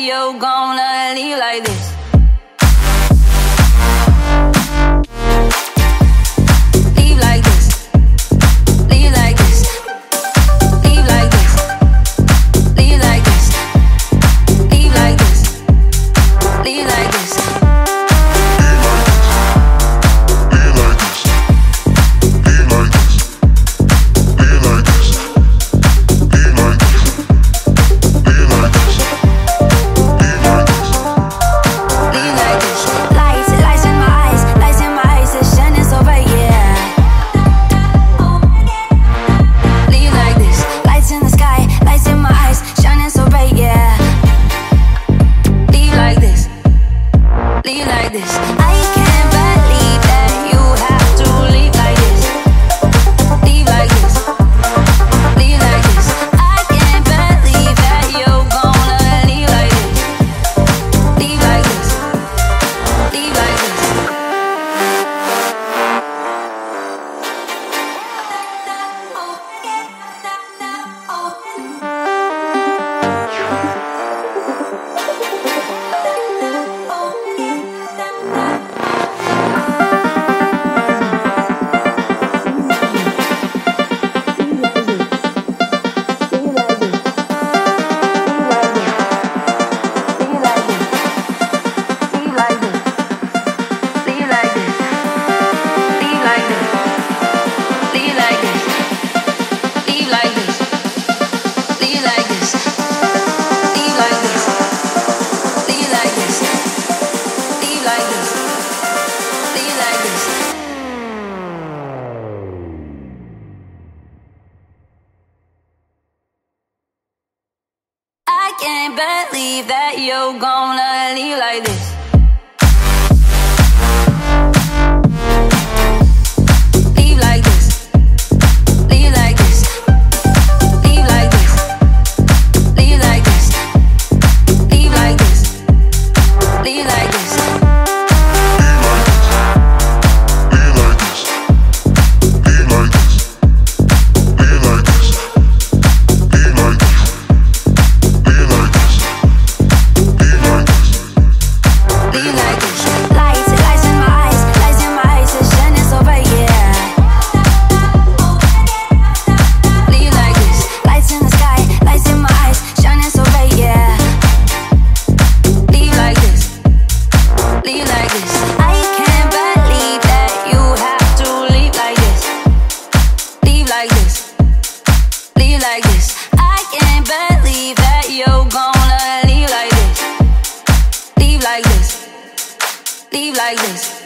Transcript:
you're gonna leave like this. Leave like this. Leave like this. Leave like this. Leave like this. Leave like this. Leave like this. Can't believe that you're gonna leave like this. Leave like this. Leave like this. Leave like this. Leave like this. Leave like this. Leave like this. Like this. I can't believe that you're gonna leave like this. Leave like this. Leave like this.